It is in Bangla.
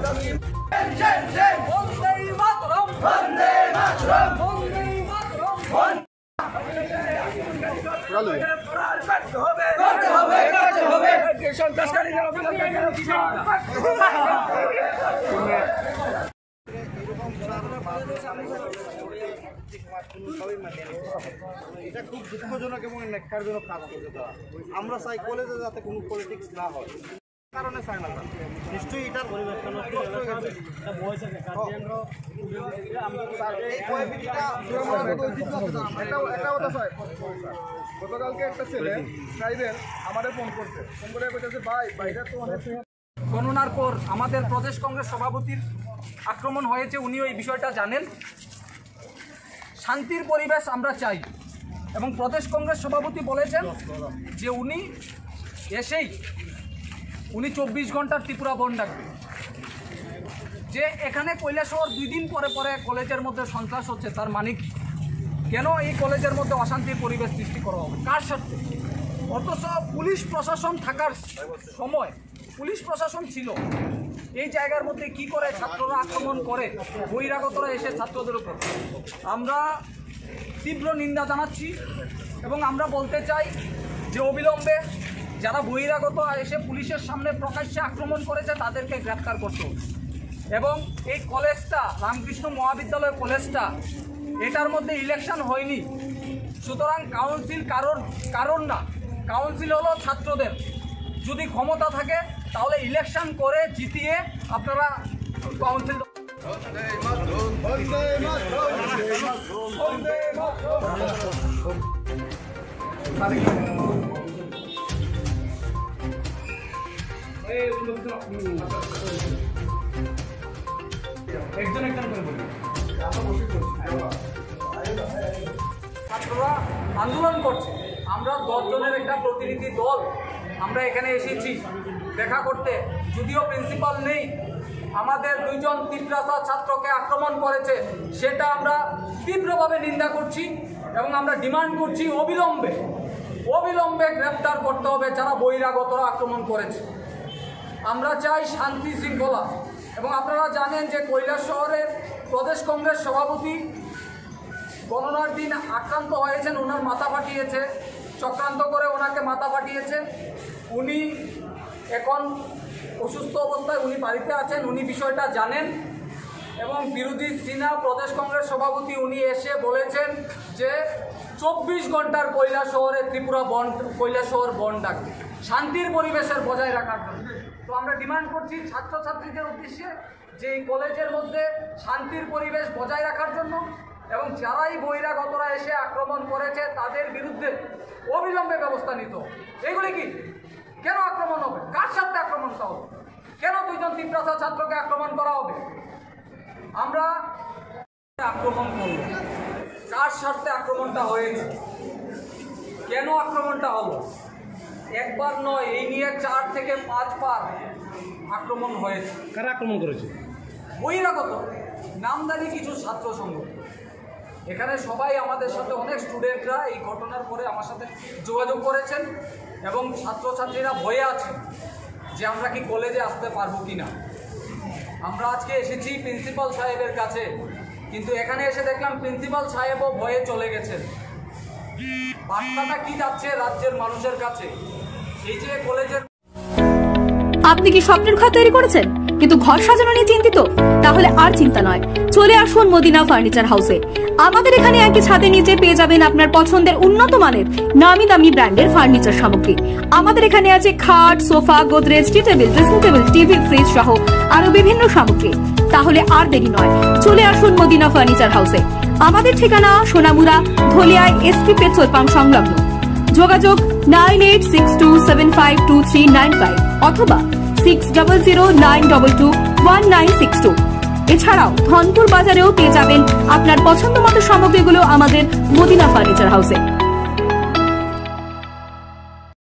এটা খুব দুঃখজনক এবং ন্যাক্কারজনক কাজ করছে তারা। আমরা চাই কলেজে যাতে কোনো পলিটিক্স না হয়, কারণে চাই না নিশ্চয়ই এটার গতকালকে একটা ছেলে ট্রাইবেল আমাদের ফোন করছে, ফোন করে বলতেছে ভাই বাইরে তো অনেক গণনার পর আমাদের প্রদেশ কংগ্রেস সভাপতির আক্রমণ হয়েছে, উনিও এই বিষয়টা জানেন। শান্তির পরিবেশ আমরা চাই এবং প্রদেশ কংগ্রেস সভাপতি বলেছেন যে উনি এসেই 24 ঘন্টার ত্রিপুরা বন্ধ ডাকবে। যে এখানে কৈলাসহর 2 দিন পরে পরে কলেজের মধ্যে সন্ত্রাস হচ্ছে, তার মানে কি? কেন এই কলেজের মধ্যে অশান্তির পরিবেশ সৃষ্টি করা হবে, কার স্বার্থে? অথচ পুলিশ প্রশাসন থাকার সময় পুলিশ প্রশাসন ছিল, এই জায়গার মধ্যে কি করে ছাত্ররা আক্রমণ করে, বহিরাগতরা এসে ছাত্রদের উপর। আমরা তীব্র নিন্দা জানাচ্ছি এবং আমরা বলতে চাই যে অবিলম্বে যারা বহিরাগত এসে পুলিশের সামনে প্রকাশ্যে আক্রমণ করেছে তাদেরকে গ্রেপ্তার করতে হবে। এবং এই কলেজটা, রামকৃষ্ণ মহাবিদ্যালয় কলেজটা, এটার মধ্যে ইলেকশন হয়নি, সুতরাং কাউন্সিল কারণ না, কাউন্সিল হলো ছাত্রদের। যদি ক্ষমতা থাকে তাহলে ইলেকশন করে জিতিয়ে আপনারা কাউন্সিল। ছাত্ররা আন্দোলন করছে, আমরা 10 জনের একটা প্রতিনিধি দল আমরা এখানে এসেছি দেখা করতে। যদিও প্রিন্সিপাল নেই, আমাদের 2 জন তিপ্রাসা ছাত্রকে আক্রমণ করেছে, সেটা আমরা তীব্রভাবে নিন্দা করছি এবং আমরা ডিমান্ড করছি অবিলম্বে গ্রেপ্তার করতে হবে যারা বহিরাগতরা আক্রমণ করেছে। আমরা চাই শান্তি শৃঙ্খলা। এবং আপনারা জানেন যে কৈলাসহরের প্রদেশ কংগ্রেস সভাপতি গণনার দিন আক্রান্ত হয়েছেন, ওনার মাথা ফাটিয়েছে, চক্রান্ত করে ওনাকে মাথা ফাটিয়েছে। উনি এখন অসুস্থ অবস্থায় উনি বাড়িতে আছেন, উনি বিষয়টা জানেন। এবং বিরোধী সিনা প্রদেশ কংগ্রেস সভাপতি উনি এসে বলেছেন যে 24 ঘন্টার কৈলাসহর বন্ধ ডাকবে শান্তির পরিবেশের বজায় রাখার জন্য। তো আমরা ডিমান্ড করছি ছাত্রছাত্রীদের উদ্দেশ্যে যে এই কলেজের মধ্যে শান্তির পরিবেশ বজায় রাখার জন্য এবং যারাই বহিরাগতরা এসে আক্রমণ করেছে তাদের বিরুদ্ধে অবিলম্বে ব্যবস্থা নিত। এগুলি কি, কেন আক্রমণ হবে, কার সাথে আক্রমণটা হবে, কেন 2 জন তিপ্রাসা ছাত্রকে আক্রমণ করা হবে? আমরা আক্রমণ করব, কার স্বার্থে আক্রমণটা হয়েছে, কেন আক্রমণটা হলো? একবার নয়, এই নিয়ে 4 থেকে 5 বার আক্রমণ হয়েছে। কারা আক্রমণ করেছে? বহিরাগত নামদারি কিছু ছাত্র সংগঠন। এখানে সবাই আমাদের সাথে, অনেক স্টুডেন্টরা এই ঘটনার পরে আমার সাথে যোগাযোগ করেছেন এবং ছাত্রছাত্রীরা ভয়ে আছেন যে আমরা কি কলেজে আসতে পারবো কি না। আমরা আজকে এসেছি প্রিন্সিপাল সাহেবের কাছে, কিন্তু এখানে এসে দেখলাম প্রিন্সিপাল সাহেবও ভয়ে চলে গেছেন। বার্তাটা কি যাচ্ছে রাজ্যের মানুষের কাছে? এই যে কলেজের, আপনি কি স্বপ্নের ঘর তৈরি করেছেন কিন্তু ঘর সাজানো নিয়ে চিন্তিত? তাহলে আর চিন্তা নয়, চলে আসুন মদিনা ফার্নিচার হাউসে। আমাদের এখানে একই ছাদের নিচে পেয়ে যাবেন আপনার পছন্দের উন্নত মানের নামি দামি ব্র্যান্ডের ফার্নিচার সামগ্রী। আমাদের এখানে আছে খাট, sofa, Godrej, tea table, dressing table, TV, fridge সহ আরো বিভিন্ন সামগ্রী। তাহলে আর দেরি নয়, চলে আসুন মদিনা ফার্নিচার হাউসে। আমাদের ঠিকানা সোনামুড়া, ধলিয়ায় এসপি পেট্রোল পাম্প সংলগ্ন। যোগাযোগ 9862752395 অথবা 6009221962। এছাড়াও ধনপুর বাজারেও পেয়ে যাবেন আপনার পছন্দ মতো সামগ্রীগুলো আমাদের মদিনা ফার্নিচার হাউসে।